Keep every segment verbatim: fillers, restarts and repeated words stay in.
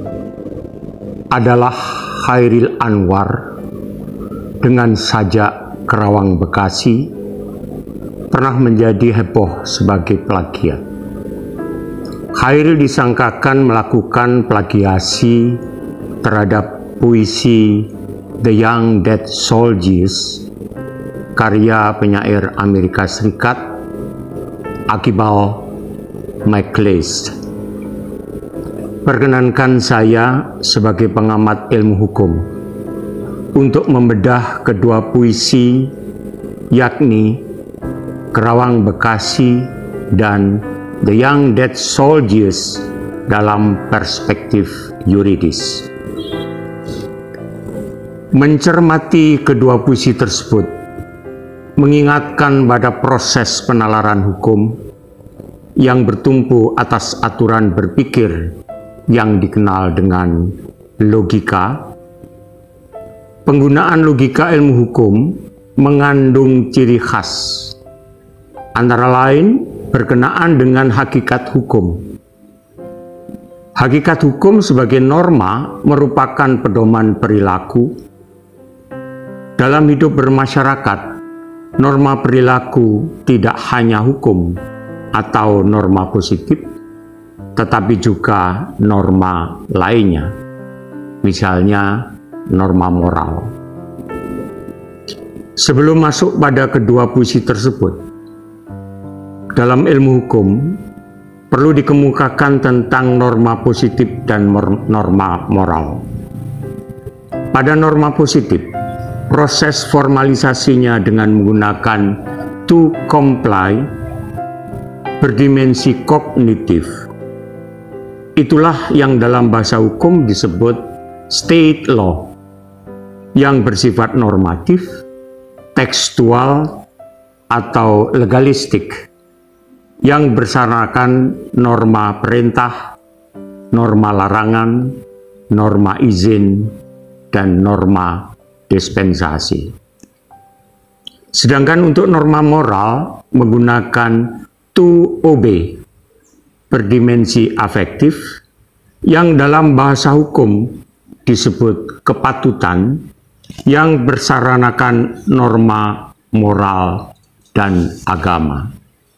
adalah Chairil Anwar dengan sajak Kerawang Bekasi pernah menjadi heboh sebagai plagiat. Chairil disangkakan melakukan plagiasi terhadap puisi The Young Dead Soldiers karya penyair Amerika Serikat Archibald MacLeish. Perkenankan saya sebagai pengamat ilmu hukum untuk membedah kedua puisi, yakni Kerawang Bekasi dan The Young Dead Soldiers dalam perspektif yuridis. Mencermati kedua puisi tersebut mengingatkan pada proses penalaran hukum yang bertumpu atas aturan berpikir yang dikenal dengan logika. Penggunaan logika ilmu hukum mengandung ciri khas, antara lain berkenaan dengan hakikat hukum. Hakikat hukum sebagai norma merupakan pedoman perilaku. Dalam hidup bermasyarakat, norma perilaku tidak hanya hukum atau norma positif, tetapi juga norma lainnya, misalnya norma moral. Sebelum masuk pada kedua puisi tersebut, dalam ilmu hukum perlu dikemukakan tentang norma positif dan norma moral. Pada norma positif, proses formalisasinya dengan menggunakan to comply berdimensi kognitif. Itulah yang dalam bahasa hukum disebut state law, yang bersifat normatif, tekstual, atau legalistik, yang bersaranakan norma perintah, norma larangan, norma izin, dan norma dispensasi. Sedangkan untuk norma moral menggunakan to obey berdimensi afektif, yang dalam bahasa hukum disebut kepatutan, yang bersaranakan norma moral dan agama.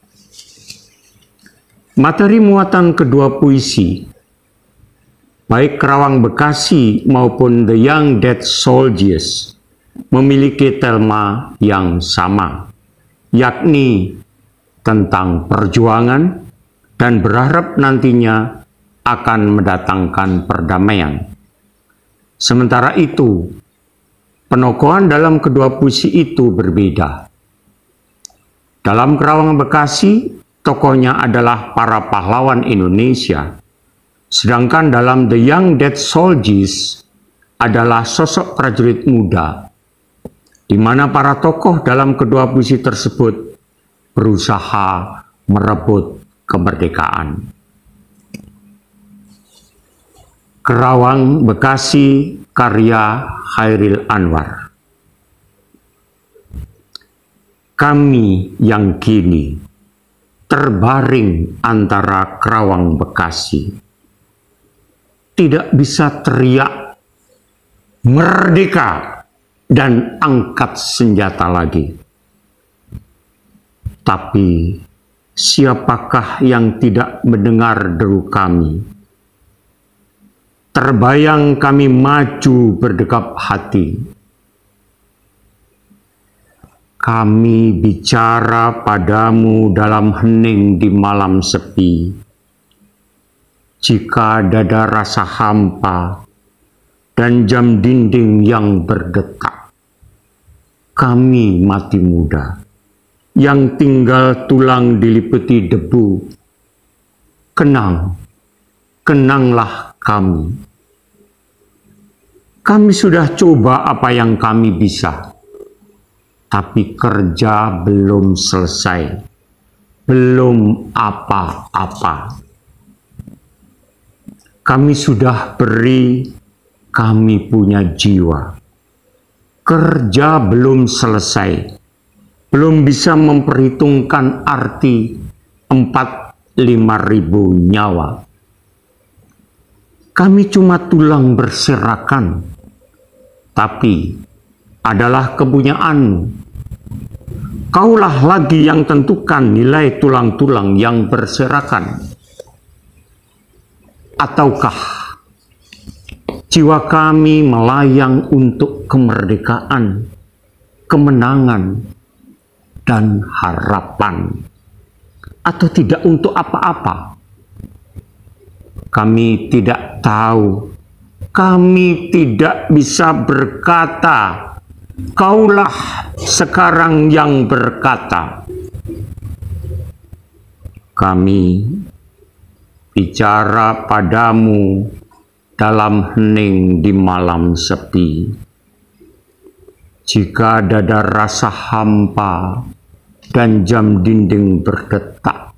Materi muatan kedua puisi, baik Kerawang Bekasi maupun The Young Dead Soldiers, memiliki tema yang sama, yakni tentang perjuangan dan berharap nantinya akan mendatangkan perdamaian. Sementara itu, penokohan dalam kedua puisi itu berbeda. Dalam Kerawang Bekasi, tokohnya adalah para pahlawan Indonesia, sedangkan dalam The Young Dead Soldiers adalah sosok prajurit muda, di mana para tokoh dalam kedua puisi tersebut berusaha merebut kemerdekaan. Kerawang Bekasi karya Chairil Anwar. Kami yang kini terbaring antara Kerawang Bekasi tidak bisa teriak merdeka dan angkat senjata lagi. Tapi siapakah yang tidak mendengar deru kami? Terbayang kami maju berdekap hati. Kami bicara padamu dalam hening di malam sepi. Jika dada rasa hampa dan jam dinding yang berdetak, kami mati muda yang tinggal tulang diliputi debu. Kenang, kenanglah kami. Kami sudah coba apa yang kami bisa, tapi kerja belum selesai, belum apa-apa. Kami sudah beri, kami punya jiwa. Kerja belum selesai, belum bisa memperhitungkan arti empat lima ribu nyawa. kami cuma tulang berserakan, tapi adalah kepunyaan. Kaulah lagi yang tentukan nilai tulang-tulang yang berserakan. Ataukah jiwa kami melayang untuk kemerdekaan, kemenangan, dan harapan, atau tidak untuk apa-apa? Kami tidak tahu. Kami tidak bisa berkata. Kaulah sekarang yang berkata. Kami bicara padamu dalam hening di malam sepi. Jika dada rasa hampa dan jam dinding berdetak,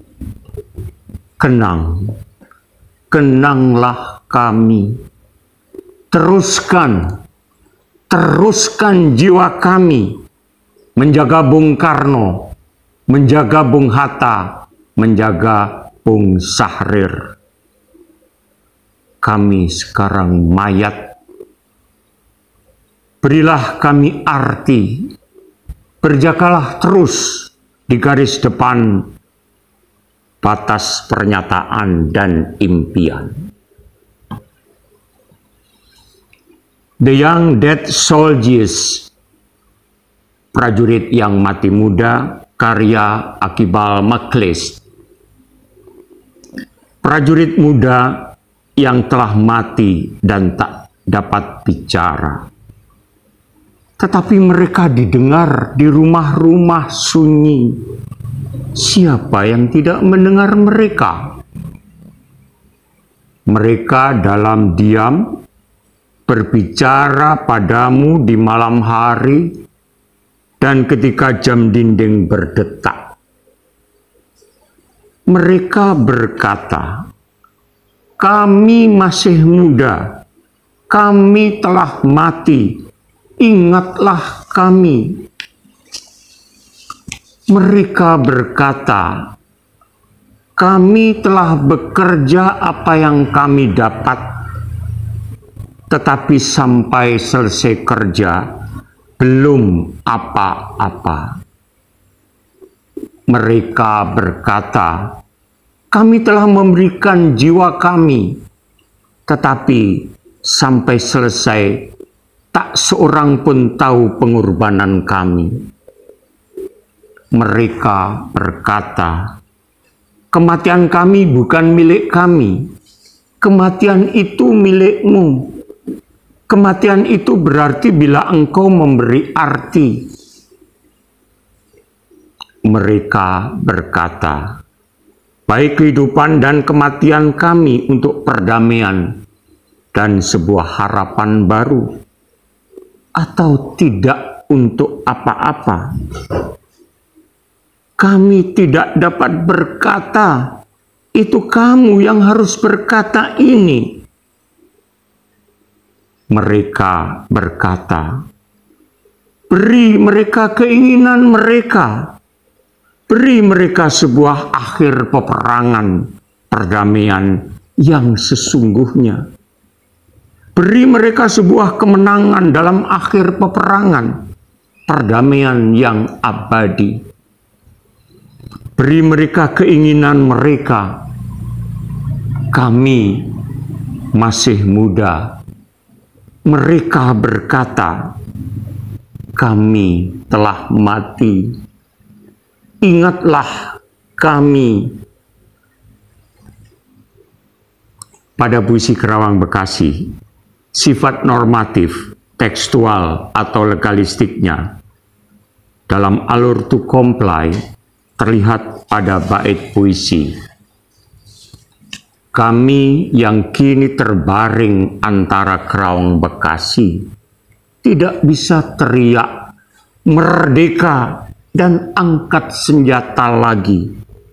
kenang, kenanglah kami. Teruskan, teruskan jiwa kami menjaga Bung Karno, menjaga Bung Hatta, menjaga Bung Syahrir. Kami sekarang mayat. Berilah kami arti. Berjagalah terus di garis depan batas pernyataan dan impian. The Young Dead Soldiers, prajurit yang mati muda, karya Akibal Maclise. Prajurit muda yang telah mati dan tak dapat bicara. Tetapi mereka didengar di rumah-rumah sunyi. Siapa yang tidak mendengar mereka? Mereka dalam diam berbicara padamu di malam hari dan ketika jam dinding berdetak. Mereka berkata, kami masih muda, kami telah mati, ingatlah kami. Mereka berkata, kami telah bekerja apa yang kami dapat, tetapi sampai selesai kerja, belum apa-apa. Mereka berkata, kami telah memberikan jiwa kami, tetapi sampai selesai, tak seorang pun tahu pengorbanan kami. Mereka berkata, kematian kami bukan milik kami, kematian itu milikmu. Kematian itu berarti bila engkau memberi arti. Mereka berkata, baik kehidupan dan kematian kami untuk perdamaian dan sebuah harapan baru, atau tidak untuk apa-apa. Kami tidak dapat berkata, itu kamu yang harus berkata ini. Mereka berkata, beri mereka keinginan mereka. Beri mereka sebuah akhir peperangan, perdamaian yang sesungguhnya. Beri mereka sebuah kemenangan dalam akhir peperangan, perdamaian yang abadi. Beri mereka keinginan mereka. Kami masih muda. Mereka berkata, kami telah mati. Ingatlah kami. Pada puisi Kerawang Bekasi, sifat normatif, tekstual atau legalistiknya dalam alur to comply terlihat pada bait puisi. Kami yang kini terbaring antara Kerawang Bekasi tidak bisa teriak merdeka dan angkat senjata lagi.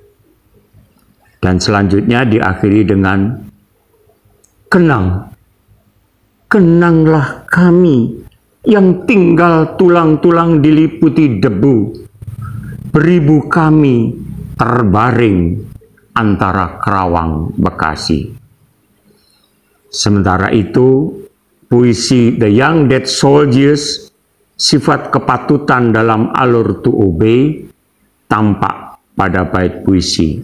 Dan selanjutnya diakhiri dengan kenang, kenanglah kami yang tinggal tulang-tulang diliputi debu. Beribu kami terbaring antara Kerawang Bekasi. Sementara itu, puisi The Young Dead Soldiers, sifat kepatutan dalam alur to obey, tampak pada bait puisi.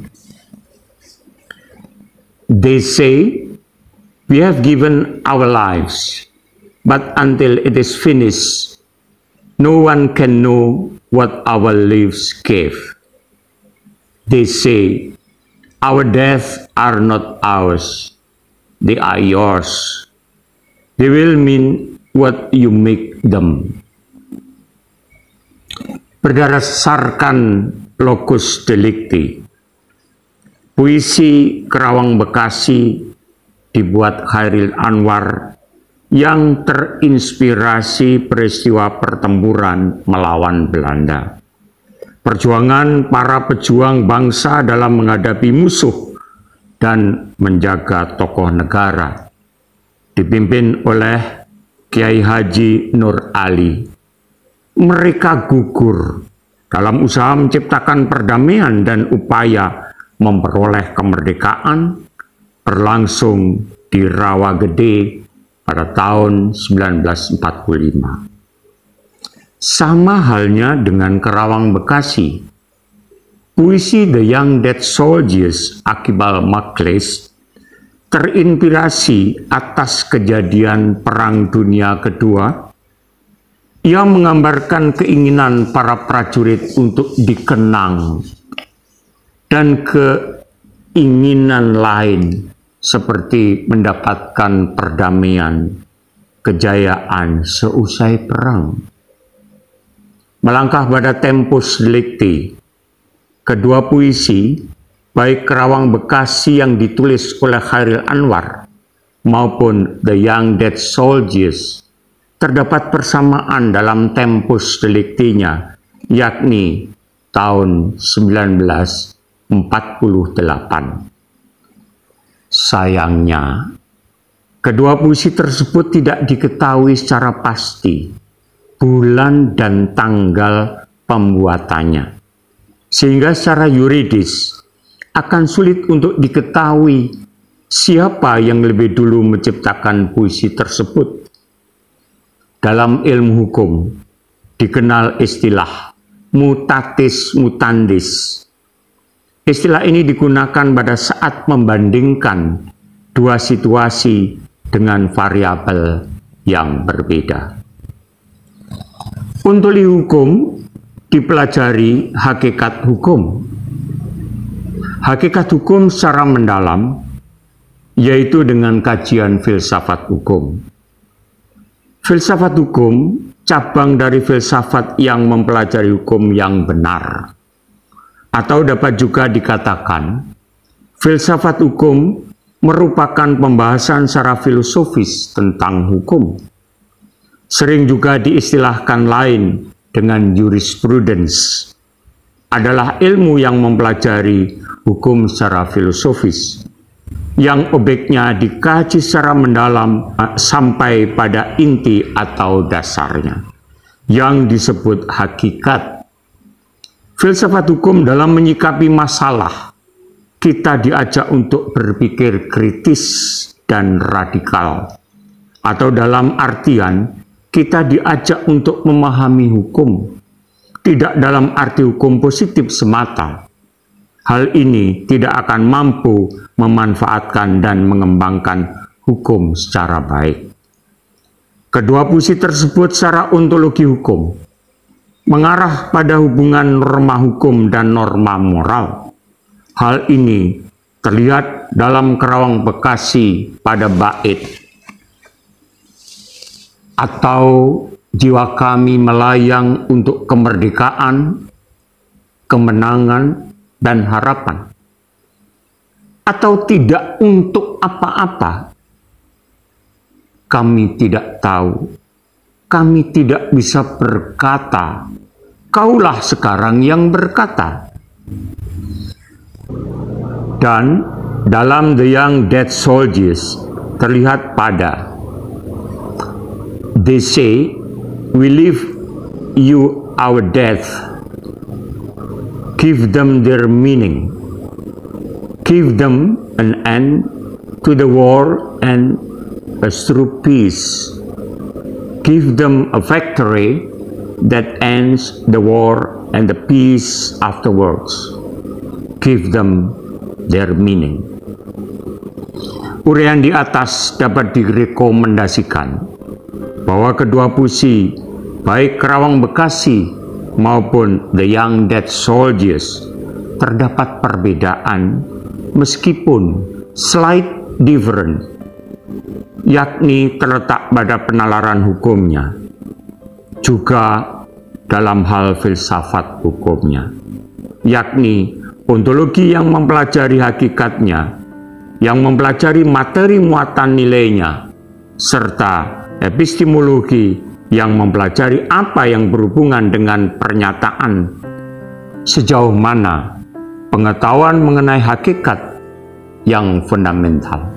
They say, we have given our lives, but until it is finished, no one can know what our lives gave. They say, our deaths are not ours, they are yours. They will mean what you make them. Berdasarkan locus delicti, puisi Kerawang Bekasi dibuat Chairil Anwar yang terinspirasi peristiwa pertempuran melawan Belanda. Perjuangan para pejuang bangsa dalam menghadapi musuh dan menjaga tokoh negara, dipimpin oleh Kiai Haji Nur Ali. Mereka gugur dalam usaha menciptakan perdamaian dan upaya memperoleh kemerdekaan berlangsung di Rawagede pada tahun sembilan belas empat puluh lima. Sama halnya dengan Kerawang Bekasi, puisi The Young Dead Soldiers Akibal Maklis terinspirasi atas kejadian Perang Dunia Kedua yang menggambarkan keinginan para prajurit untuk dikenang dan keinginan lain seperti mendapatkan perdamaian, kejayaan seusai perang. Melangkah pada tempus delicti, kedua puisi, baik Kerawang Bekasi yang ditulis oleh Chairil Anwar maupun The Young Dead Soldiers, terdapat persamaan dalam tempus delictinya, yakni tahun sembilan belas empat puluh delapan. Sayangnya, kedua puisi tersebut tidak diketahui secara pasti bulan dan tanggal pembuatannya, sehingga secara yuridis akan sulit untuk diketahui siapa yang lebih dulu menciptakan puisi tersebut. Dalam ilmu hukum dikenal istilah mutatis mutandis. Istilah ini digunakan pada saat membandingkan dua situasi dengan variabel yang berbeda. Untuk hukum dipelajari hakikat hukum. Hakikat hukum secara mendalam, yaitu dengan kajian filsafat hukum. Filsafat hukum cabang dari filsafat yang mempelajari hukum yang benar. Atau dapat juga dikatakan, filsafat hukum merupakan pembahasan secara filosofis tentang hukum. Sering juga diistilahkan lain dengan jurisprudence, adalah ilmu yang mempelajari hukum secara filosofis, yang objeknya dikaji secara mendalam sampai pada inti atau dasarnya, yang disebut hakikat. Filsafat hukum dalam menyikapi masalah, kita diajak untuk berpikir kritis dan radikal, atau dalam artian kita diajak untuk memahami hukum, tidak dalam arti hukum positif semata. Hal ini tidak akan mampu memanfaatkan dan mengembangkan hukum secara baik. Kedua puisi tersebut secara ontologi hukum mengarah pada hubungan norma hukum dan norma moral. Hal ini terlihat dalam Kerawang Bekasi pada bait atau jiwa kami melayang untuk kemerdekaan, kemenangan, dan harapan. Atau tidak untuk apa-apa. Kami tidak tahu. Kami tidak bisa berkata. Kaulah sekarang yang berkata. Dan dalam The Young Dead Soldiers terlihat pada they say, we leave you our death. Give them their meaning. Give them an end to the war and us through peace. Give them a victory that ends the war and the peace afterwards. Give them their meaning. Uraian di atas dapat direkomendasikan bahwa kedua puisi, baik Kerawang Bekasi maupun The Young Dead Soldiers, terdapat perbedaan meskipun slight different, yakni terletak pada penalaran hukumnya, juga dalam hal filsafat hukumnya, yakni ontologi yang mempelajari hakikatnya, yang mempelajari materi muatan nilainya, serta epistemologi yang mempelajari apa yang berhubungan dengan pernyataan, sejauh mana pengetahuan mengenai hakikat yang fundamental.